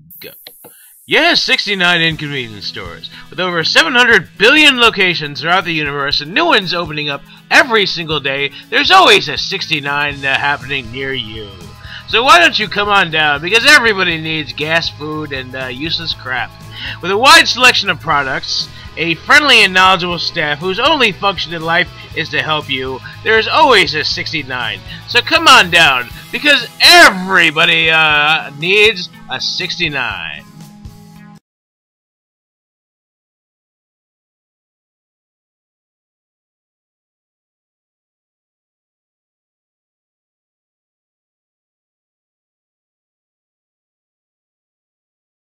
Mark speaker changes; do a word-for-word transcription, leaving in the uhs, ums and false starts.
Speaker 1: Go. Yes, sixty-nine Inconvenience stores. With over seven hundred billion locations throughout the universe and new ones opening up every single day, there's always a sixty-nine uh, happening near you. So why don't you come on down, because everybody needs gas, food, and uh, useless crap. With a wide selection of products, a friendly and knowledgeable staff whose only function in life is to help you, there's always a sixty-nine. So come on down, because everybody uh, needs a sixty-nine.